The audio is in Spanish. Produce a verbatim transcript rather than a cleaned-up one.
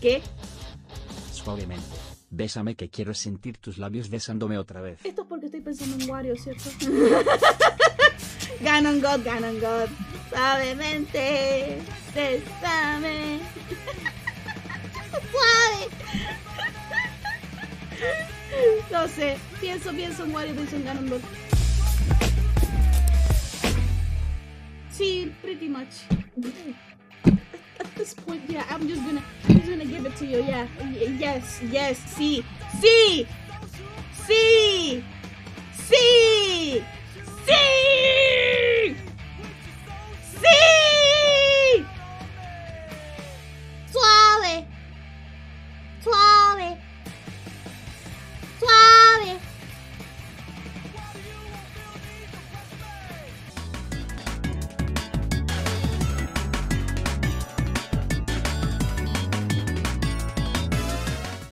¿Qué? Suavemente. Bésame que quiero sentir tus labios besándome otra vez. Esto es porque estoy pensando en Wario, ¿cierto? Ganon God, Ganon God. Suavemente. Bésame. Suave. No sé. Pienso, pienso en Wario, pienso en Ganon God. Sí, pretty much. At this point, yeah, I'm just gonna, I'm just gonna give it to you, yeah. Yes, yes, sí, sí, sí, sí, sí.